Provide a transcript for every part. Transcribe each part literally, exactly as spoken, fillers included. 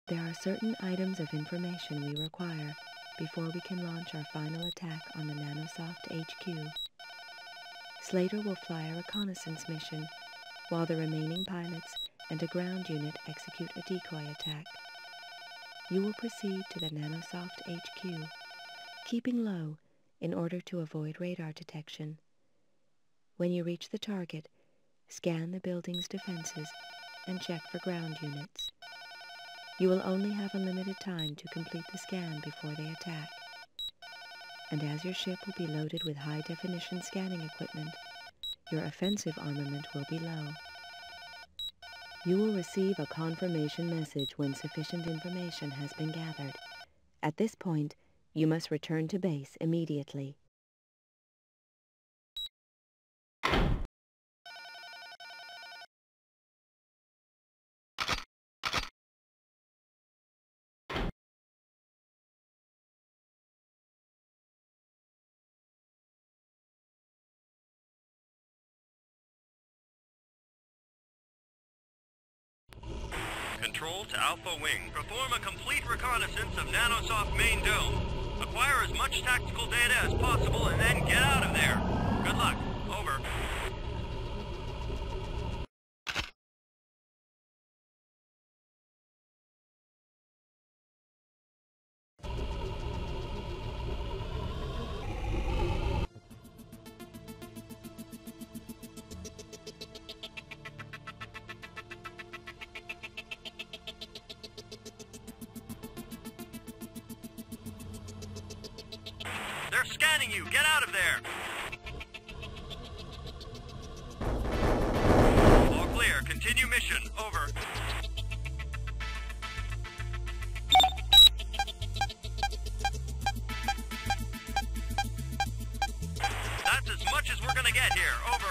There are certain items of information we require before we can launch our final attack on the Nanosoft H Q. Slater will fly a reconnaissance mission, while the remaining pilots and a ground unit execute a decoy attack. You will proceed to the Nanosoft H Q, keeping low in order to avoid radar detection. When you reach the target, scan the building's defenses and check for ground units. You will only have a limited time to complete the scan before they attack. And as your ship will be loaded with high-definition scanning equipment, your offensive armament will be low. You will receive a confirmation message when sufficient information has been gathered. At this point, you must return to base immediately. Control to Alpha Wing. Perform a complete reconnaissance of Nanosoft main dome. Acquire as much tactical data as possible and then get out of there. Good luck. Over. They're scanning you! Get out of there! All clear. Continue mission. Over. That's as much as we're gonna get here. Over.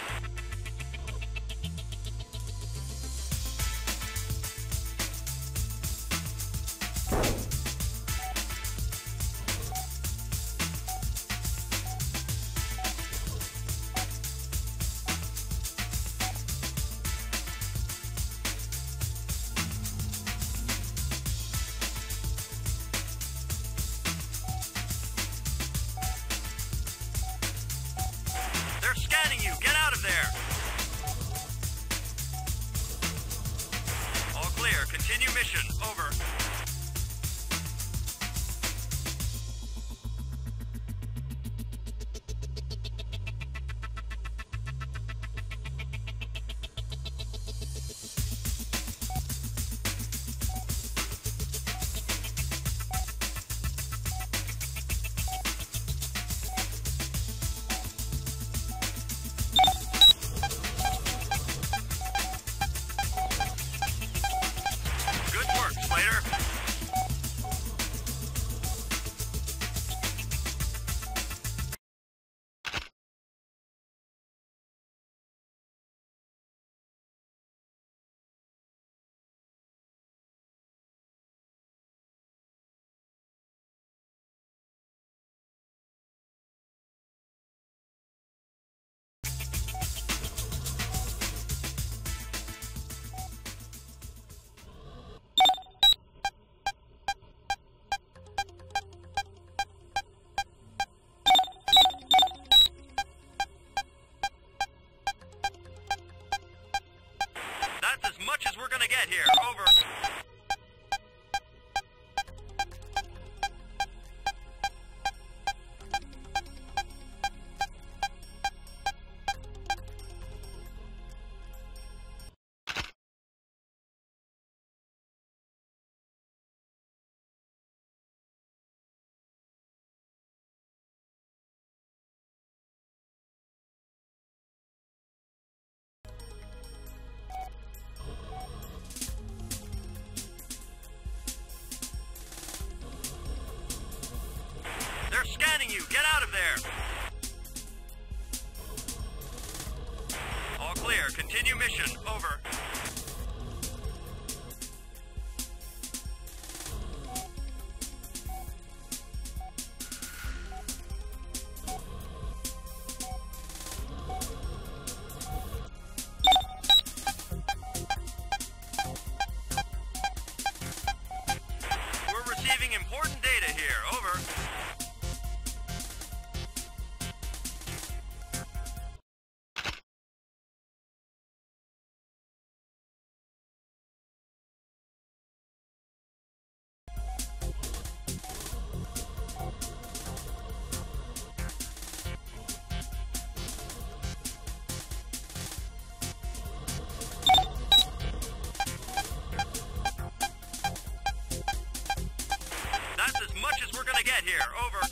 Scanning you! Get out of there! All clear. Continue mission. Over. Slater. That's as much as we're gonna get here. Over. They're scanning you! Get out of there! All clear. Continue mission. Over. Receiving important data here. Over. That's as much as we're gonna get here. Over.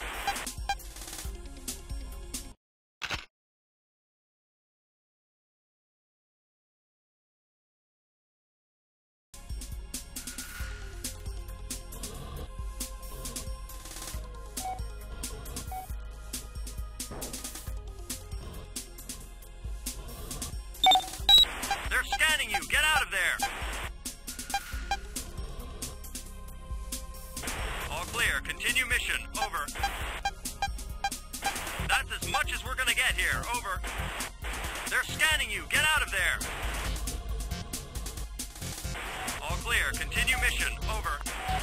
They're scanning you. Get out of there. All clear. Continue mission. Over. That's as much as we're gonna get here. Over. They're scanning you. Get out of there. All clear. Continue mission. Over.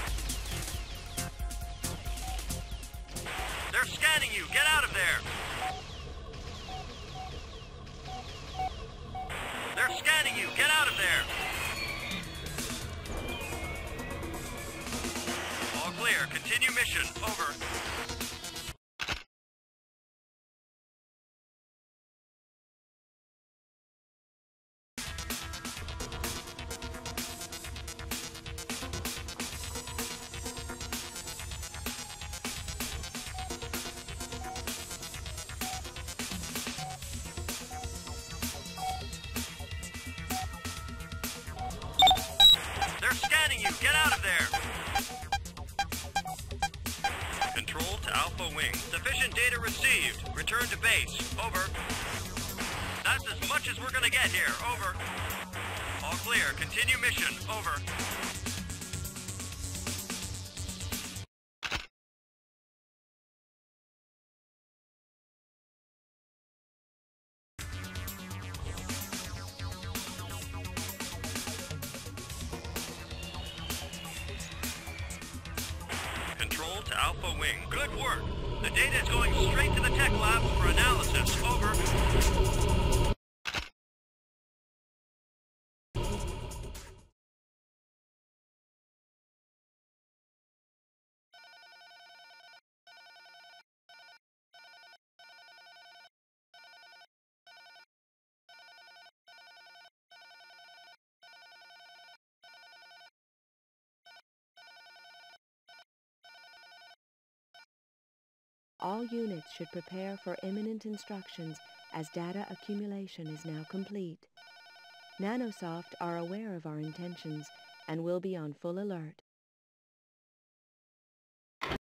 They're scanning you. Get out of there. They're scanning you. Get out of there. All clear. Continue mission. Over. They're scanning you. Get out of there. Control to Alpha Wing. Sufficient data received. Return to base. Over. That's as much as we're gonna get here. Over. All clear. Continue mission. Over. Control to Alpha Wing. Good work. The data is going straight to the tech labs for analysis. Over. All units should prepare for imminent instructions as data accumulation is now complete. Nanosoft are aware of our intentions and will be on full alert.